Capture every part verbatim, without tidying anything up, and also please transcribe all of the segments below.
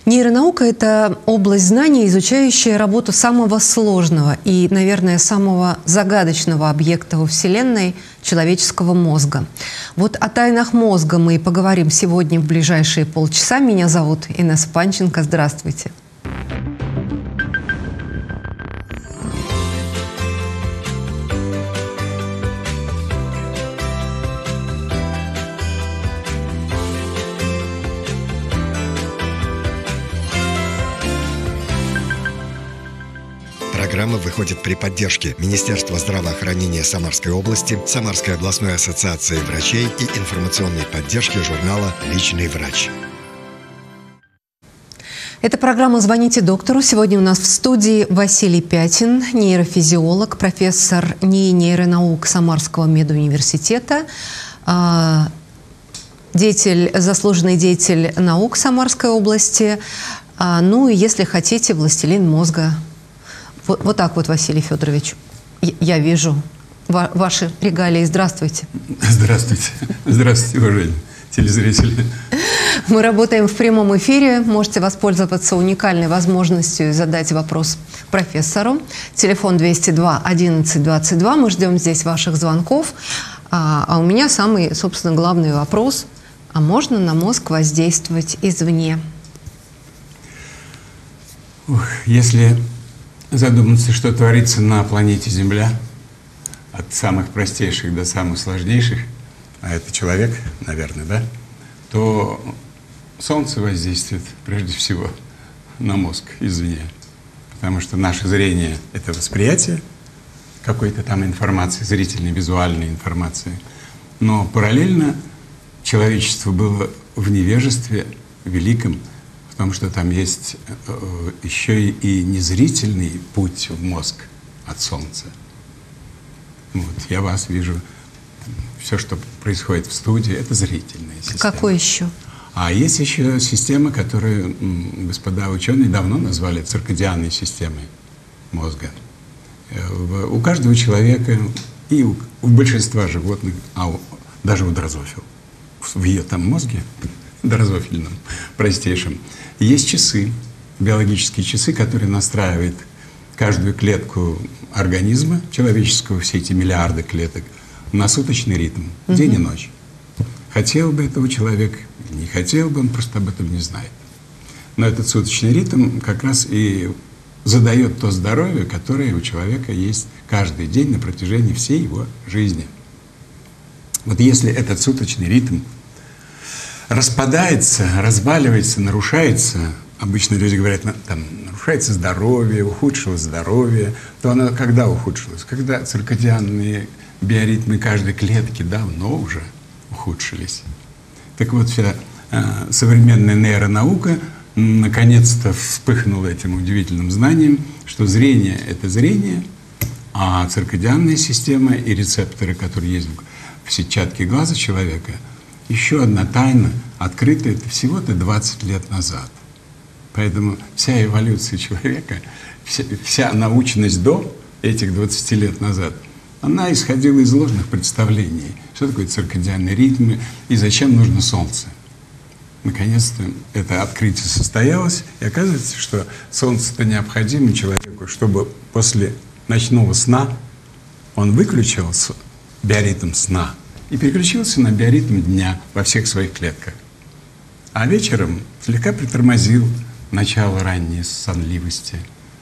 Нейронаука – это область знаний, изучающая работу самого сложного и, наверное, самого загадочного объекта во Вселенной – человеческого мозга. Вот о тайнах мозга мы и поговорим сегодня в ближайшие полчаса. Меня зовут Инесса Панченко. Здравствуйте. Программа выходит при поддержке Министерства здравоохранения Самарской области, Самарской областной ассоциации врачей и информационной поддержки журнала «Личный врач». Это программа «Звоните доктору». Сегодня у нас в студии Василий Пятин, нейрофизиолог, профессор НИИ нейронаук Самарского медуниверситета, деятель, заслуженный деятель наук Самарской области, ну и, если хотите, властелин мозга. Вот, вот так вот, Василий Федорович, я вижу ва ваши регалии. Здравствуйте. Здравствуйте. Здравствуйте, уважаемые телезрители. Мы работаем в прямом эфире. Можете воспользоваться уникальной возможностью задать вопрос профессору. Телефон двести два одиннадцать двадцать два. Мы ждем здесь ваших звонков. А, а у меня самый, собственно, главный вопрос. А можно на мозг воздействовать извне? Ух, если задуматься, что творится на планете Земля, от самых простейших до самых сложнейших, а это человек, наверное, да, то Солнце воздействует прежде всего на мозг извне. Потому что наше зрение — это восприятие какой-то там информации, зрительной, визуальной информации. Но параллельно человечество было в невежестве великом, потому что там есть э, еще и незрительный путь в мозг от Солнца. Вот, я вас вижу, все, что происходит в студии, это зрительная система. Какой еще? А есть еще система, которую м, господа ученые давно назвали циркадианной системой мозга. Э, у каждого человека и у, у большинства животных, а у, даже у дрозофил, в ее там мозге, дрозофильном, простейшем, есть часы, биологические часы, которые настраивают каждую клетку организма человеческого, все эти миллиарды клеток, на суточный ритм, угу. День и ночь. Хотел бы этого человек, не хотел бы, он просто об этом не знает. Но этот суточный ритм как раз и задает то здоровье, которое у человека есть каждый день на протяжении всей его жизни. Вот если этот суточный ритм распадается, разваливается, нарушается, обычно люди говорят, там, нарушается здоровье, ухудшилось здоровье, то оно когда ухудшилось? Когда циркадианные биоритмы каждой клетки давно уже ухудшились. Так вот, вся э, современная нейронаука наконец-то вспыхнула этим удивительным знанием, что зрение — это зрение, а циркадианная система и рецепторы, которые есть в сетчатке глаза человека, еще одна тайна, открытая всего-то двадцать лет назад. Поэтому вся эволюция человека, вся, вся научность до этих двадцати лет назад, она исходила из ложных представлений, что такое циркадианные ритмы и зачем нужно Солнце. Наконец-то это открытие состоялось, и оказывается, что Солнце-то необходимо человеку, чтобы после ночного сна он выключил биоритм сна и переключился на биоритм дня во всех своих клетках. А вечером слегка притормозил начало ранней сонливости.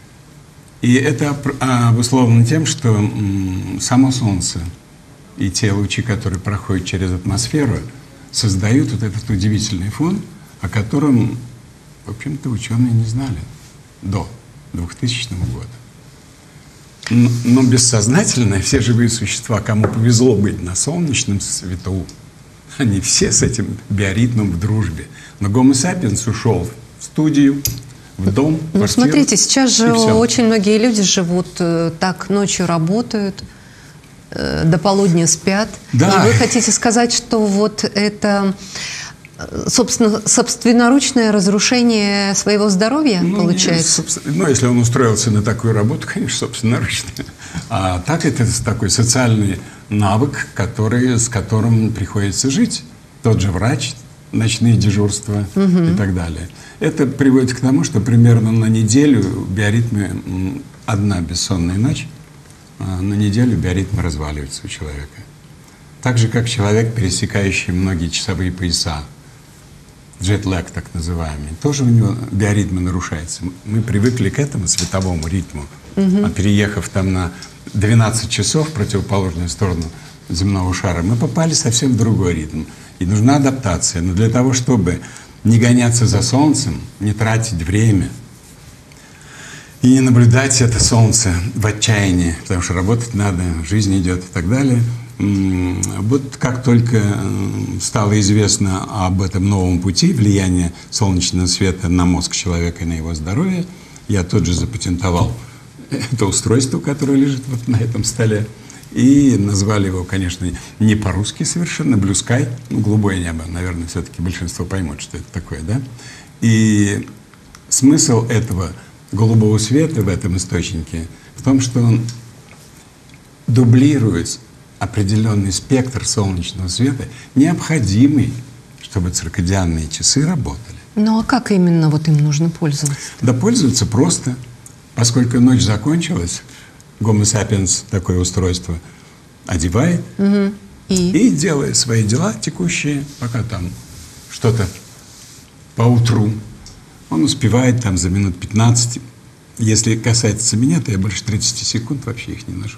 И это обусловлено тем, что само Солнце и те лучи, которые проходят через атмосферу, создают вот этот удивительный фон, о котором, в общем-то, ученые не знали до двухтысячного года. Но, но бессознательно все живые существа, кому повезло быть на солнечном свету, они все с этим биоритмом в дружбе. Но Homo sapiens ушел в студию, в дом, в Ну, смотрите, сейчас же очень многие люди живут э, так, ночью работают, э, до полудня спят. Да. И вы хотите сказать, что вот это, собственно, собственноручное разрушение своего здоровья, ну, получается? Не, ну, если он устроился на такую работу, конечно, собственноручно. А так это такой социальный навык, который, с которым приходится жить. Тот же врач, ночные дежурства угу. и так далее. Это приводит к тому, что примерно на неделю биоритмы, одна бессонная ночь, на неделю биоритмы разваливаются у человека. Так же, как человек, пересекающий многие часовые пояса, джетлаг так называемый, тоже у него биоритмы нарушаются. Мы привыкли к этому световому ритму, угу. а переехав там на двенадцать часов в противоположную сторону земного шара, мы попали совсем в другой ритм. И нужна адаптация. Но для того, чтобы не гоняться за солнцем, не тратить время и не наблюдать это солнце в отчаянии, потому что работать надо, жизнь идет и так далее. Вот как только стало известно об этом новом пути влияния солнечного света на мозг человека и на его здоровье, я тут же запатентовал это устройство, которое лежит вот на этом столе. И назвали его, конечно, не по-русски совершенно, Blue Sky, ну, голубое небо, наверное, все-таки большинство поймут, что это такое, да? И смысл этого голубого света в этом источнике в том, что он дублирует определенный спектр солнечного света, необходимый, чтобы циркадианные часы работали. Ну а как именно вот им нужно пользоваться? Да пользоваться просто, поскольку ночь закончилась, Homo sapiens такое устройство одевает угу. и? и делает свои дела текущие, пока там что-то поутру. Он успевает там за минут пятнадцать. Если касается меня, то я больше тридцати секунд вообще их не ношу.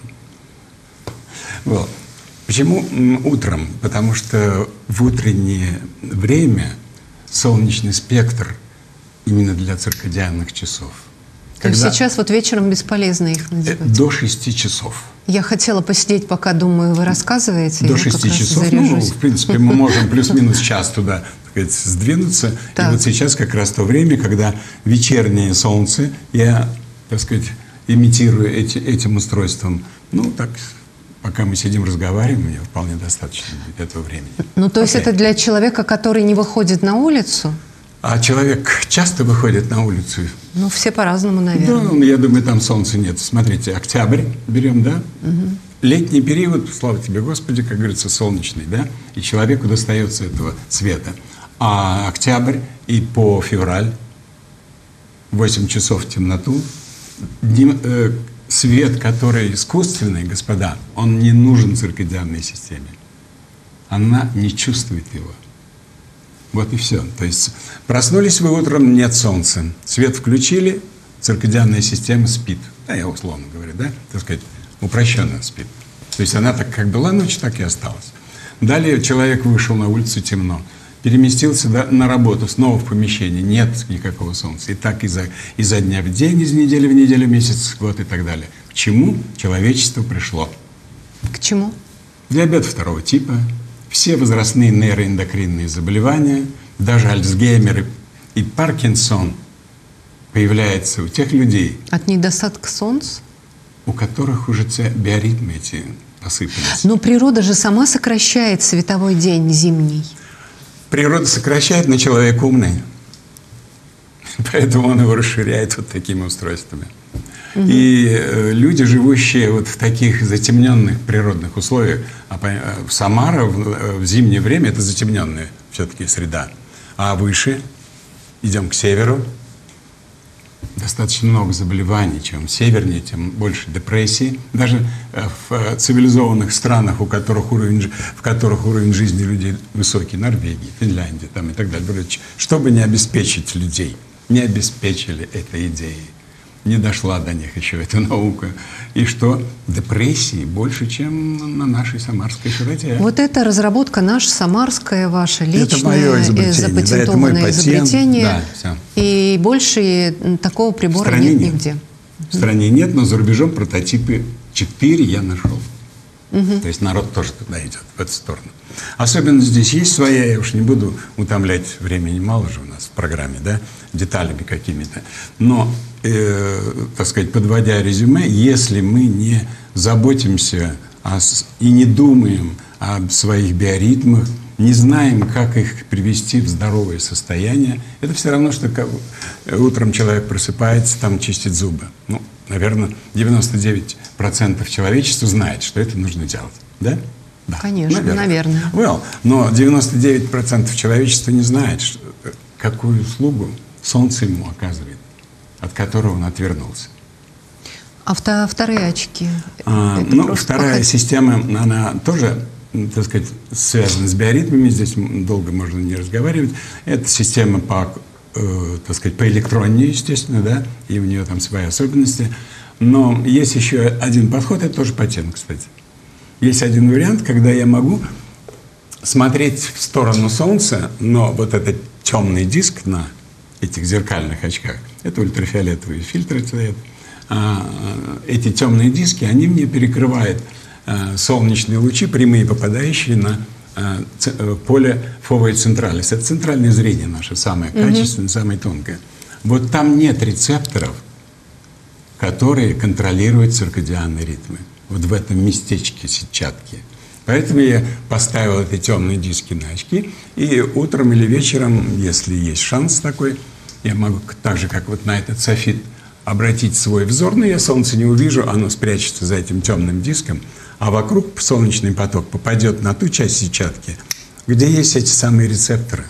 Вот. Почему утром? Потому что в утреннее время солнечный спектр именно для циркадианных часов. То есть сейчас вот вечером бесполезно их надевать? До шести часов. Я хотела посидеть, пока, думаю, вы рассказываете. До шести часов, ну, в принципе, мы можем плюс-минус час туда, так сказать, сдвинуться. Так. И вот сейчас как раз то время, когда вечернее солнце, я, так сказать, имитирую эти, этим устройством. Ну, так, пока мы сидим, разговариваем, мне вполне достаточно этого времени. Ну, то есть okay. это для человека, который не выходит на улицу? А человек часто выходит на улицу? Ну, все по-разному, наверное. Да, я думаю, там солнца нет. Смотрите, октябрь берем, да? Угу. Летний период, слава тебе, Господи, как говорится, солнечный, да? И человеку достается этого света. А октябрь и по февраль, восемь часов в темноту, днем, э, свет, который искусственный, господа, он не нужен циркадианной системе. Она не чувствует его. Вот и все. То есть проснулись вы утром, нет солнца. Свет включили, циркадианная система спит. Да, я условно говорю, да? Так сказать, упрощенно спит. То есть она так как была ночь, так и осталась. Далее человек вышел на улицу, темно. Переместился на работу, снова в помещении. Нет никакого солнца. И так изо, изо дня в день, из недели в неделю, месяц, год и так далее. К чему человечество пришло? К чему? Диабет второго типа. Все возрастные нейроэндокринные заболевания, даже Альцгеймер и Паркинсон появляются у тех людей, от недостатка солнца, у которых уже биоритмы эти посыпались. Но природа же сама сокращает световой день зимний. Природа сокращает, но человек умный, поэтому он его расширяет вот такими устройствами. Угу. И э, люди, живущие вот в таких затемненных природных условиях, а по, э, Самара в, в зимнее время это затемненная все-таки среда, а выше, идем к северу, достаточно много заболеваний. Чем севернее, тем больше депрессии. Даже э, в э, цивилизованных странах, у которых уровень, в которых уровень жизни людей высокий, Норвегии, Финляндии там, и так далее, чтобы не обеспечить людей, не обеспечили этой идеей. Не дошла до них еще эта наука. И что депрессии больше, чем на нашей самарской широте. Вот это разработка наша, самарская, ваша личная, это мое изобретение, запатентованное да, это изобретение. Да, все. И больше такого прибора нет, нет нигде. В стране нет, но за рубежом прототипы четыре я нашел. Угу. То есть народ тоже туда идет, в эту сторону. Особенно здесь есть своя, я уж не буду утомлять, времени мало же у нас в программе, да, деталями какими-то. Но, э, так сказать, подводя резюме, если мы не заботимся о, и не думаем о своих биоритмах, не знаем, как их привести в здоровое состояние, это все равно, что как, утром человек просыпается, там чистит зубы. Ну, наверное, девяносто девять процентов человечества знает, что это нужно делать, да? Да, конечно, наверное. наверное. Well, но девяносто девять процентов человечества не знает, что, какую услугу Солнце ему оказывает, от которого он отвернулся. А вторые очки? А, ну, вторая походить. система, она тоже, так сказать, связана с биоритмами. Здесь долго можно не разговаривать. Это система по, э, так сказать, по электронне, естественно, да, и у нее там свои особенности. Но есть еще один подход, это тоже патент, кстати. Есть один вариант, когда я могу смотреть в сторону Солнца, но вот этот темный диск на этих зеркальных очках, это ультрафиолетовые фильтры стоят, а, эти темные диски, они мне перекрывают а, солнечные лучи, прямые, попадающие на а, ц, поле фовой централис. Это центральное зрение наше, самое качественное, mm-hmm. самое тонкое. Вот там нет рецепторов, которые контролируют циркадианные ритмы. Вот в этом местечке сетчатки. Поэтому я поставил эти темные диски на очки, и утром или вечером, если есть шанс такой, я могу так же, как вот на этот софит, обратить свой взор, но я солнце не увижу, оно спрячется за этим темным диском, а вокруг солнечный поток попадет на ту часть сетчатки, где есть эти самые рецепторы,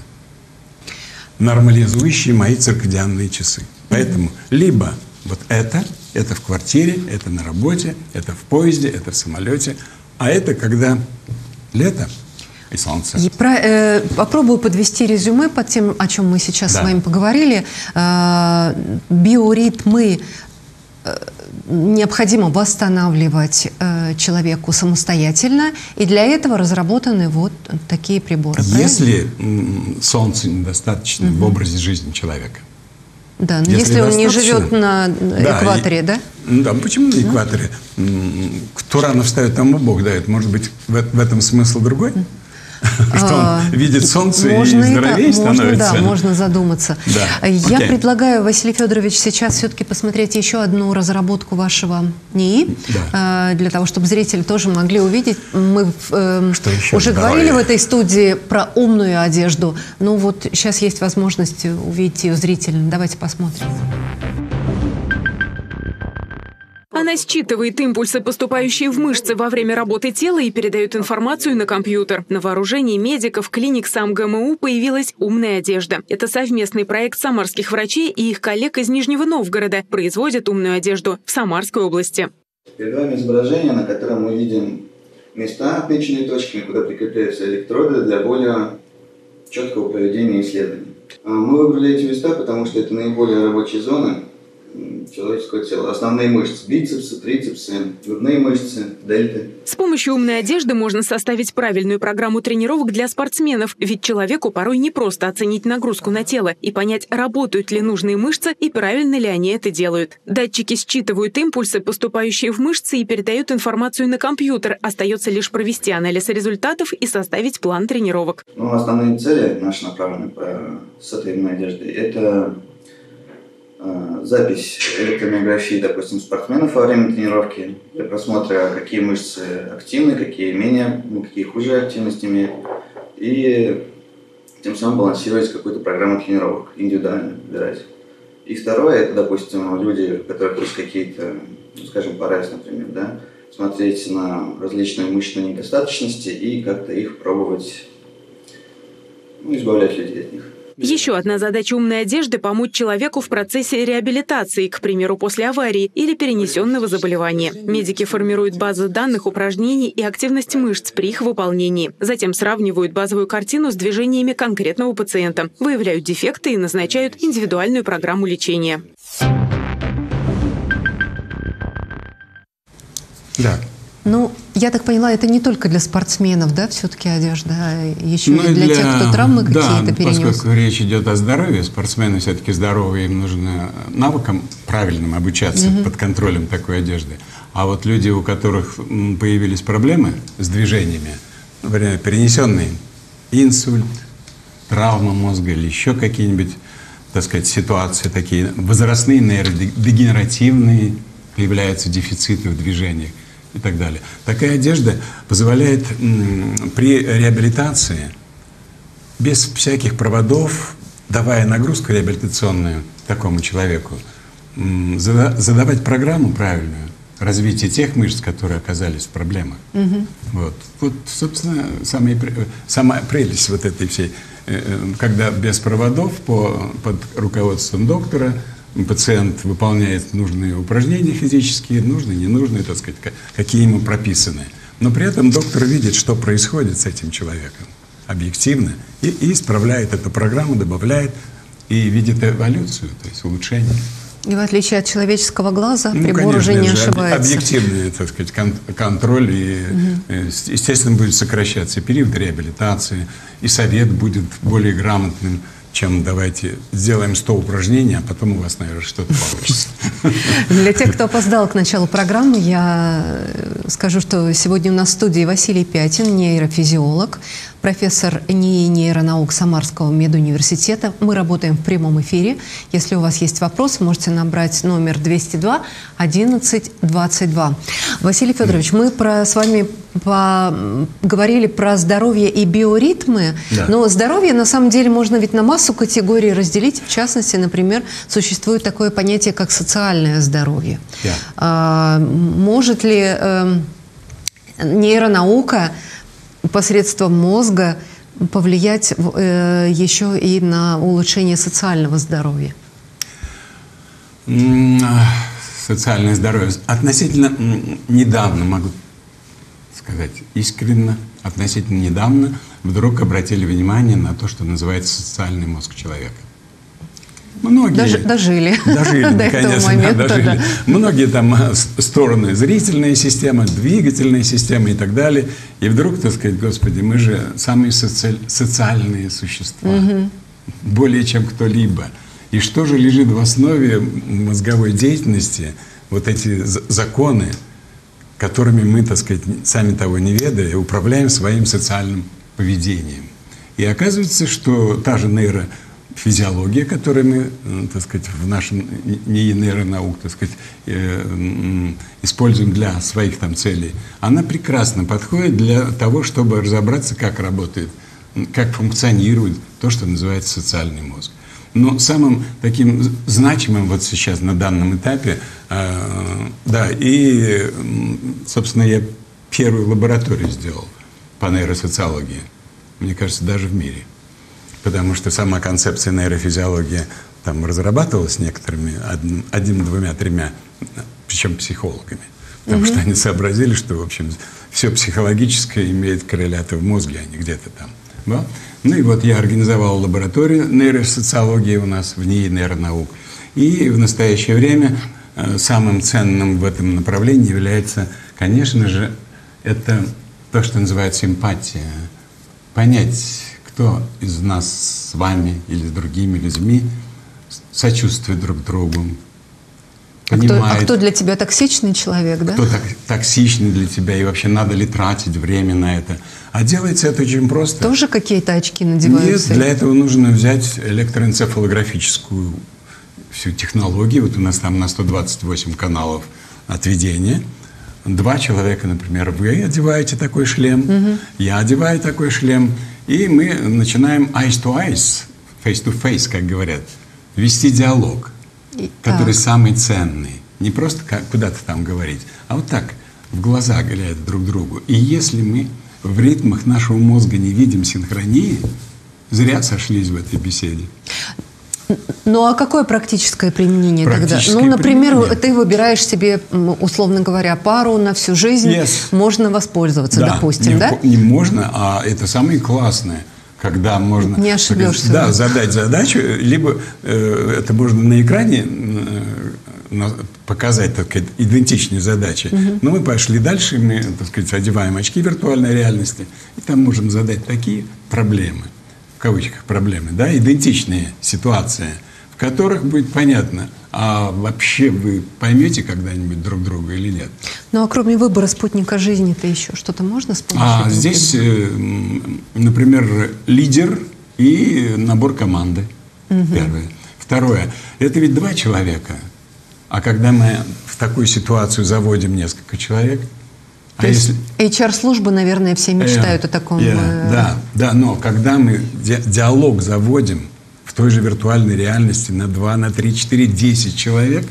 нормализующие мои циркадианные часы. Поэтому либо вот это, это в квартире, это на работе, это в поезде, это в самолете, а это когда лето и солнце. И про, э, попробую подвести резюме под тем, о чем мы сейчас да. с вами поговорили. Э, биоритмы э, необходимо восстанавливать э, человеку самостоятельно, и для этого разработаны вот такие приборы. Если м, солнца недостаточно угу. в образе жизни человека. Да, но если, если он не живет на экваторе, да? И, да, почему на экваторе? Кто рано встает, тому Бог дает. Может быть, в, в этом смысл другой? Что он видит солнце и здоровее становится? Да, можно задуматься. Да. Я okay. предлагаю, Василий Федорович, сейчас все-таки посмотреть еще одну разработку вашего НИИ, да. для того, чтобы зрители тоже могли увидеть. Мы э, уже говорили в этой студии про умную одежду, но вот сейчас есть возможность увидеть ее зрительно. Давайте посмотрим. Она считывает импульсы, поступающие в мышцы во время работы тела, и передает информацию на компьютер. На вооружении медиков клиник СамГМУ появилась умная одежда. Это совместный проект самарских врачей и их коллег из Нижнего Новгорода. Производят умную одежду в Самарской области. Перед вами изображение, на котором мы видим места отмеченные точками, куда прикрепляются электроды для более четкого проведения исследований. Мы выбрали эти места, потому что это наиболее рабочие зоны человеческого тела. Основные мышцы – бицепсы, трицепсы, грудные мышцы, дельты. С помощью умной одежды можно составить правильную программу тренировок для спортсменов, ведь человеку порой не просто оценить нагрузку на тело и понять, работают ли нужные мышцы и правильно ли они это делают. Датчики считывают импульсы, поступающие в мышцы, и передают информацию на компьютер. Остается лишь провести анализ результатов и составить план тренировок. Ну, основные цели наши направлены с этой умной одеждой – это запись электромиографии, допустим, спортсменов во время тренировки, для просмотра, какие мышцы активны, какие менее, какие хуже активность имеют, и тем самым балансировать какую-то программу тренировок, индивидуально выбирать. И второе, это, допустим, люди, у которых есть какие-то, ну, скажем, парез, например, да, смотреть на различные мышечные недостаточности и как-то их пробовать, ну, избавлять людей от них. Еще одна задача умной одежды – помочь человеку в процессе реабилитации, к примеру, после аварии или перенесенного заболевания. Медики формируют базу данных упражнений и активность мышц при их выполнении. Затем сравнивают базовую картину с движениями конкретного пациента, выявляют дефекты и назначают индивидуальную программу лечения. Да. Ну, я так поняла, это не только для спортсменов, да, все-таки одежда, а еще ну, и для, для тех, кто травмы да, какие-то перенес. Поскольку речь идет о здоровье, спортсмены все-таки здоровые, им нужно навыкам правильным обучаться угу. под контролем такой одежды. А вот люди, у которых появились проблемы с движениями, например, перенесенный инсульт, травма мозга или еще какие-нибудь, так сказать, ситуации такие, возрастные, нейродегенеративные, появляются дефициты в движениях и так далее. Такая одежда позволяет при реабилитации без всяких проводов, давая нагрузку реабилитационную такому человеку, задавать программу правильную, развитие тех мышц, которые оказались в проблемах. Угу. Вот. Вот, собственно, самая, самая прелесть вот этой всей, когда без проводов по, под руководством доктора пациент выполняет нужные упражнения физические, нужные, ненужные, так сказать, какие ему прописаны. Но при этом доктор видит, что происходит с этим человеком объективно, и, и исправляет эту программу, добавляет, и видит эволюцию, то есть улучшение. И в отличие от человеческого глаза, ну, прибор конечно, уже не же ошибается. Объективный, так сказать, кон контроль, и, угу. естественно, будет сокращаться период реабилитации, и совет будет более грамотным, чем давайте сделаем сто упражнений, а потом у вас, наверное, что-то получится. Для тех, кто опоздал к началу программы, я скажу, что сегодня у нас в студии Василий Пятин, нейрофизиолог, профессор НИИ нейронаук Самарского медуниверситета. Мы работаем в прямом эфире. Если у вас есть вопрос, можете набрать номер двести два одиннадцать двадцать два. Василий Федорович, мы про, с вами говорили про здоровье и биоритмы, да. Но здоровье на самом деле можно ведь на массу категорий разделить. В частности, например, существует такое понятие, как социальное здоровье. Да. А, может ли э, нейронаука посредством мозга повлиять э, еще и на улучшение социального здоровья? Социальное здоровье. Относительно недавно, могу сказать искренне, относительно недавно вдруг обратили внимание на то, что называется социальный мозг человека. Многие Дож, дожили, дожили до этого момента. Дожили. Да. Многие там стороны, зрительная система, двигательная система и так далее. И вдруг, так сказать, Господи, мы же самые соци... социальные существа, угу. более чем кто-либо. И что же лежит в основе мозговой деятельности? Вот эти законы, которыми мы, так сказать, сами того не ведая, управляем своим социальным поведением. И оказывается, что та же нейрофизиология, которую мы, так сказать, в нашем НИИ нейронаук, так сказать, используем для своих там целей, она прекрасно подходит для того, чтобы разобраться, как работает, как функционирует то, что называется социальный мозг. Но самым таким значимым вот сейчас на данном этапе, э, да, и, собственно, я первую лабораторию сделал по нейросоциологии, мне кажется, даже в мире. Потому что сама концепция нейрофизиологии там разрабатывалась некоторыми, один, один, двумя, тремя, причем психологами. Потому угу. что они сообразили, что, в общем, все психологическое имеет корреляты в мозге, а не где-то там. Да? Ну и вот я организовал лабораторию нейросоциологии у нас в НИИ нейронаук. И в настоящее время э, самым ценным в этом направлении является, конечно же, это то, что называется эмпатия. Понять, кто из нас с вами или с другими людьми сочувствует друг другу. А кто, а кто для тебя токсичный человек, да? Кто так, токсичный для тебя, и вообще надо ли тратить время на это. А делается это очень просто. Тоже какие-то очки надеваются? Нет, для этого нужно взять электроэнцефалографическую всю технологию. Вот у нас там на сто двадцать восемь каналов отведения. Два человека, например, вы одеваете такой шлем, угу. я одеваю такой шлем, и мы начинаем eyes to eyes, face to face, как говорят, вести диалог. И, который так. самый ценный. Не просто как куда-то там говорить, а вот так, в глаза глядя друг другу. И если мы в ритмах нашего мозга не видим синхронии, зря сошлись в этой беседе. Ну а какое практическое применение практическое тогда? Ну, например, применение. Ты выбираешь себе, условно говоря, пару на всю жизнь, yes. можно воспользоваться, да, допустим, не, да? Не можно, а это самое классное. Когда можно не ошибешься, да, задать задачу, либо э, это можно на экране э, показать, так сказать, идентичные задачи. Угу. Но мы пошли дальше, мы, так сказать, одеваем очки виртуальной реальности, и там можем задать такие проблемы, в кавычках проблемы, да, идентичные ситуации, в которых будет понятно, а вообще вы поймете когда-нибудь друг друга или нет. Ну а кроме выбора спутника жизни-то еще что-то можно с помощью? А здесь, э, например, лидер и набор команды. Угу. Первое. Второе. Это ведь два человека. А когда мы в такую ситуацию заводим несколько человек... То а есть если... эйч ар-службы, наверное, все мечтают э, о таком... Э, э... Да, да, но когда мы ди диалог заводим в той же виртуальной реальности на два, на три, четыре, десять человек,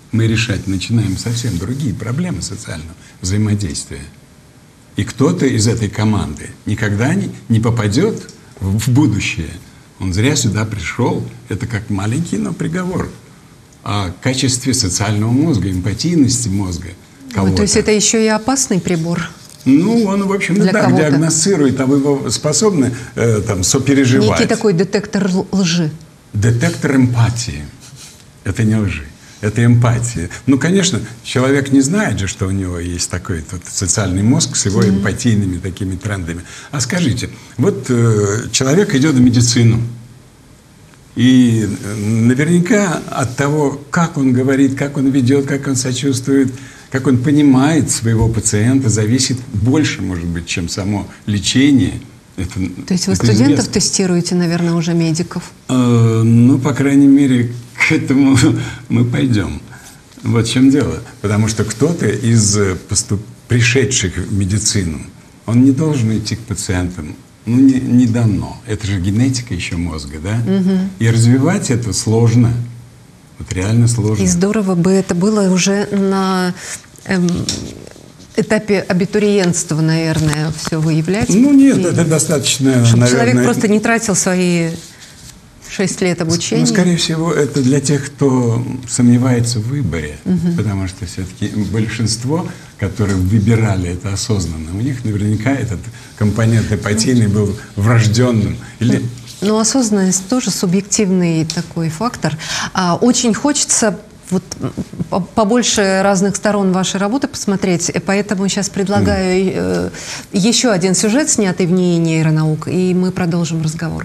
мы решать начинаем совсем другие проблемы социального взаимодействия. И кто-то из этой команды никогда не, не попадет в будущее. Он зря сюда пришел. Это как маленький, но приговор о качестве социального мозга, эмпатийности мозга кого-то. То есть это еще и опасный прибор? Ну, он, в общем, для да, кого-то диагностирует, а вы способны э, там, сопереживать. Некий такой детектор лжи. Детектор эмпатии. Это не лжи, это эмпатия. Ну, конечно, человек не знает же, что у него есть такой вот социальный мозг с его mm-hmm. эмпатийными такими трендами. А скажите, вот э, человек идет в медицину, и наверняка от того, как он говорит, как он ведет, как он сочувствует, как он понимает своего пациента, зависит больше, может быть, чем само лечение. Это, То есть вы это студентов известно. Тестируете, наверное, уже медиков? Э, ну, по крайней мере, к этому мы пойдем. Вот в чем дело. Потому что кто-то из поступ... пришедших в медицину, он не должен идти к пациентам. Ну, не, не дано. Это же генетика еще мозга, да? Угу. И развивать это сложно. Вот реально сложно. И здорово бы это было уже на эм, этапе абитуриентства, наверное, все выявлять. Ну нет, и, это достаточно, чтобы наверное... человек просто не тратил свои шесть лет обучения. Ну, скорее всего, это для тех, кто сомневается в выборе. Угу. Потому что все-таки большинство, которые выбирали это осознанно, у них наверняка этот компонент эмпатийный был врожденным. Или... Но осознанность тоже субъективный такой фактор. А, очень хочется вот побольше разных сторон вашей работы посмотреть, поэтому сейчас предлагаю mm. э, еще один сюжет, снятый в НИИ нейронаук, и мы продолжим разговор.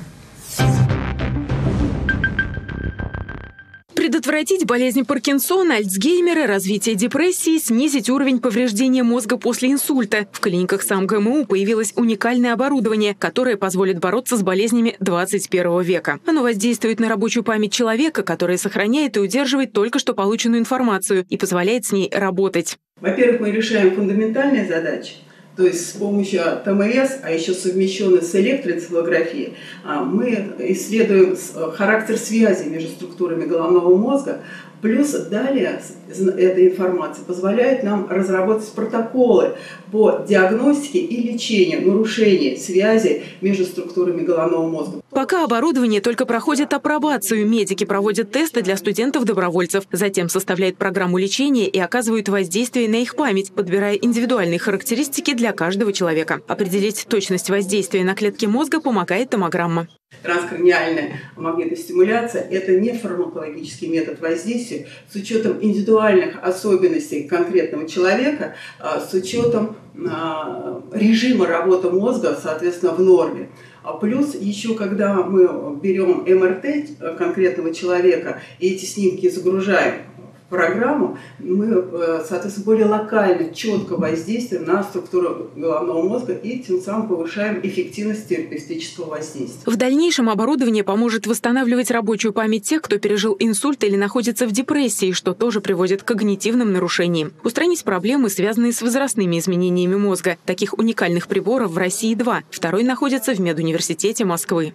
Предотвратить болезнь Паркинсона, Альцгеймера, развитие депрессии, снизить уровень повреждения мозга после инсульта. В клиниках СамГМУ появилось уникальное оборудование, которое позволит бороться с болезнями двадцать первого века. Оно воздействует на рабочую память человека, которая сохраняет и удерживает только что полученную информацию и позволяет с ней работать. Во-первых, мы решаем фундаментальные задачи. То есть с помощью ТМС, а еще совмещенной с электроэнцефалографией, мы исследуем характер связи между структурами головного мозга. Плюс далее эта информация позволяет нам разработать протоколы по диагностике и лечению нарушений связи между структурами головного мозга. Пока оборудование только проходит апробацию, медики проводят тесты для студентов-добровольцев, затем составляют программу лечения и оказывают воздействие на их память, подбирая индивидуальные характеристики для каждого человека. Определить точность воздействия на клетки мозга помогает томограмма. Транскраниальная магнитостимуляция – это не фармакологический метод воздействия с учетом индивидуальных особенностей конкретного человека, с учетом режима работы мозга, соответственно, в норме. Плюс еще, когда мы берем эм эр тэ конкретного человека и эти снимки загружаем в программу, мы, соответственно, более локально, четко воздействуем на структуру головного мозга и тем самым повышаем эффективность терапевтического воздействия. В дальнейшем оборудование поможет восстанавливать рабочую память тех, кто пережил инсульт или находится в депрессии, что тоже приводит к когнитивным нарушениям. Устранить проблемы, связанные с возрастными изменениями мозга. Таких уникальных приборов в России два. Второй находится в Медуниверситете Москвы.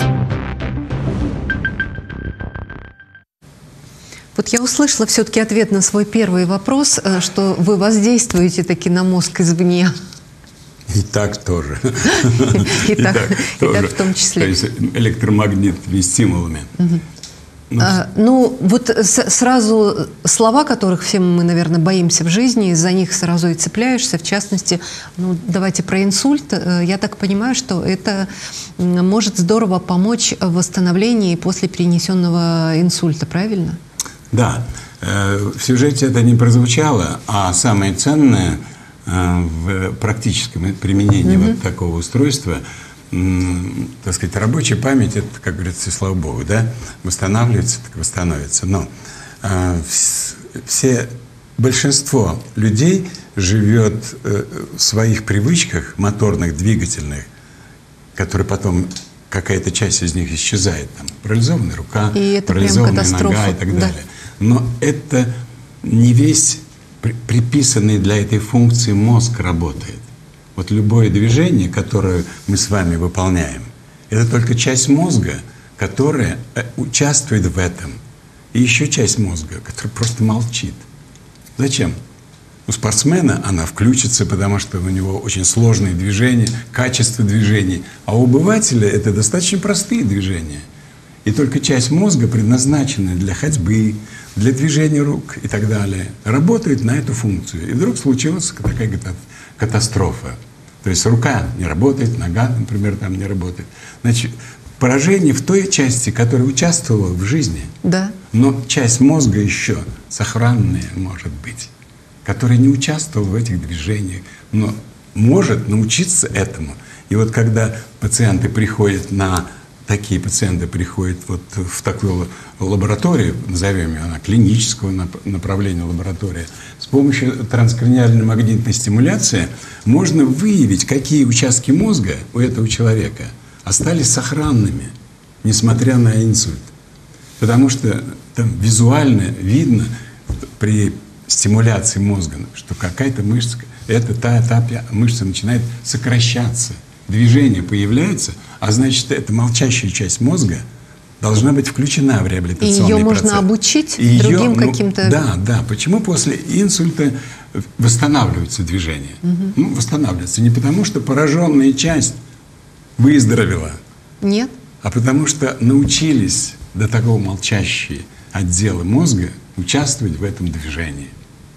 Вот я услышала все-таки ответ на свой первый вопрос, что вы воздействуете таки на мозг извне. И так тоже. И так в том числе. То есть электромагнитными стимулами. Ну, вот сразу слова, которых все мы, наверное, боимся в жизни, за них сразу и цепляешься. В частности, ну, давайте про инсульт. Я так понимаю, что это может здорово помочь в восстановлении после перенесенного инсульта, правильно? Да, в сюжете это не прозвучало, а самое ценное в практическом применении mm-hmm. вот такого устройства, так сказать, рабочая память, это, как говорится, слава богу, да, восстанавливается, так восстановится. Но все, большинство людей живет в своих привычках моторных, двигательных, которые потом какая-то часть из них исчезает, там, парализованная рука, парализованная нога и так далее. Да. Но это не весь при, приписанный для этой функции мозг работает. Вот любое движение, которое мы с вами выполняем, это только часть мозга, которая участвует в этом. И еще часть мозга, которая просто молчит. Зачем? У спортсмена она включится, потому что у него очень сложные движения, качество движений. А у обывателя это достаточно простые движения. И только часть мозга, предназначенная для ходьбы, для движения рук и так далее, работает на эту функцию. И вдруг случилась такая катастрофа. То есть рука не работает, нога, например, там не работает. Значит, поражение в той части, которая участвовала в жизни. Да. Но часть мозга еще сохранная может быть, которая не участвовала в этих движениях, но может научиться этому. И вот когда пациенты приходят на... Такие пациенты приходят вот в такую лабораторию, назовем ее, она клинического направления лаборатория, с помощью транскраниальной магнитной стимуляции можно выявить, какие участки мозга у этого человека остались сохранными, несмотря на инсульт. Потому что там визуально видно при стимуляции мозга, что какая-то мышца, эта, та, та мышца начинает сокращаться. Движение появляется, а значит, эта молчащая часть мозга должна быть включена в реабилитационный процесс. И ее можно обучить ее, другим ну, каким-то... Да, да. Почему после инсульта восстанавливается движение? Угу. Ну, восстанавливается не потому, что пораженная часть выздоровела. Нет. А потому что научились до такого молчащие отделы мозга участвовать в этом движении.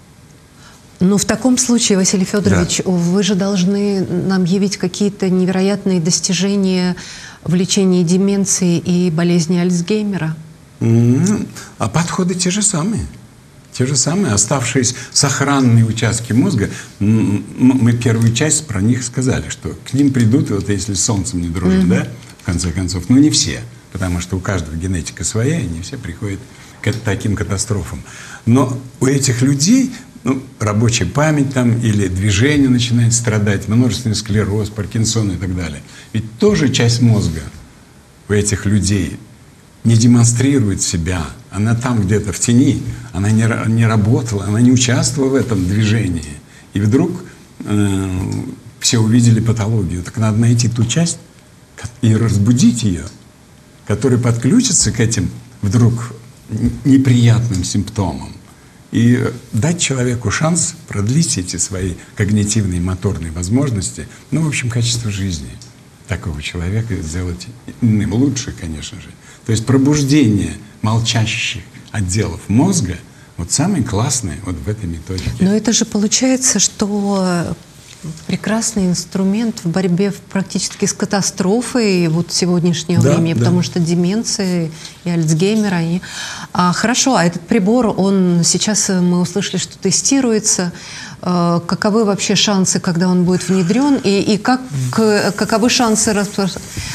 Ну, в таком случае, Василий Федорович, да. Вы же должны нам явить какие-то невероятные достижения в лечении деменции и болезни Альцгеймера. Mm-hmm. А подходы те же самые. Те же самые, оставшиеся сохранные участки мозга. Мы первую часть про них сказали, что к ним придут, вот если с солнцем не дружим, mm-hmm. да, в конце концов. Но не все, потому что у каждого генетика своя, и не все приходят к таким катастрофам. Но у этих людей... Ну, рабочая память там или движение начинает страдать, множественный склероз, Паркинсон и так далее. Ведь тоже часть мозга у этих людей не демонстрирует себя. Она там где-то в тени, она не, не работала, она не участвовала в этом движении. И вдруг э, все увидели патологию. Так надо найти ту часть и разбудить ее, которая подключится к этим вдруг неприятным симптомам. И дать человеку шанс продлить эти свои когнитивные и моторные возможности, ну, в общем, качество жизни такого человека сделать иным лучше, конечно же. То есть пробуждение молчащих отделов мозга вот самое классное вот в этой методике. Но это же получается, что прекрасный инструмент в борьбе практически с катастрофой вот сегодняшнего да, времени, да. Потому что деменция и Альцгеймер, они... А, хорошо, а этот прибор, он сейчас, мы услышали, что тестируется. А, каковы вообще шансы, когда он будет внедрен? И, и как, к, каковы шансы распро...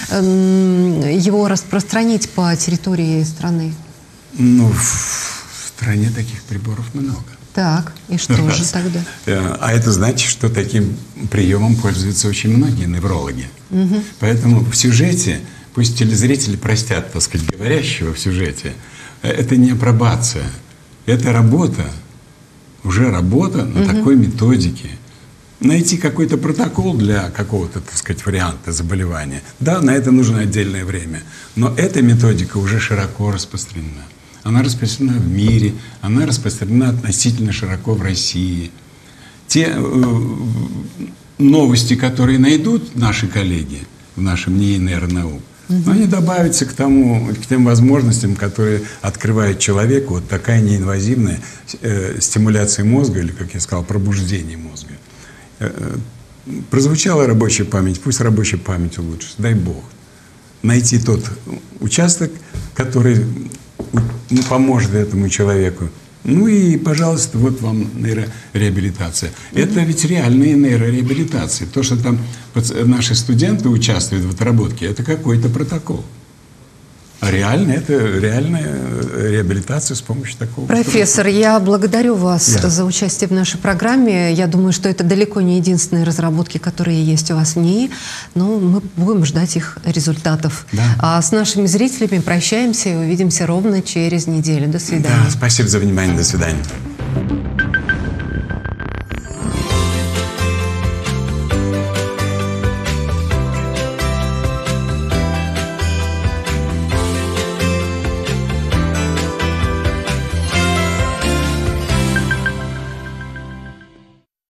его распространить по территории страны? Ну, в стране таких приборов много. Так, и что Раз. же тогда? А это значит, что таким приемом пользуются очень многие неврологи. Угу. Поэтому в сюжете, пусть телезрители простят, так сказать, говорящего в сюжете, это не апробация, это работа, уже работа на угу. такой методике. Найти какой-то протокол для какого-то, так сказать, варианта заболевания. Да, на это нужно отдельное время, но эта методика уже широко распространена. Она распространена в мире, она распространена относительно широко в России. Те э, новости, которые найдут наши коллеги в нашем НИИ нейронаук, угу. они добавятся к тому, к тем возможностям, которые открывает человеку вот такая неинвазивная э, стимуляция мозга, или, как я сказал, пробуждение мозга. Э, э, прозвучала рабочая память, пусть рабочая память улучшится, дай Бог. Найти тот участок, который... Ну, поможет этому человеку. Ну и, пожалуйста, вот вам нейрореабилитация. Mm-hmm. Это ведь реальная нейрореабилитация. То, что там наши студенты участвуют в отработке, это какой-то протокол. А реально это реальная реабилитация с помощью такого. Профессор, я благодарю вас yeah. за участие в нашей программе. Я думаю, что это далеко не единственные разработки, которые есть у вас в НИИ, но мы будем ждать их результатов. Да. А с нашими зрителями прощаемся и увидимся ровно через неделю. До свидания. Да, спасибо за внимание. До свидания.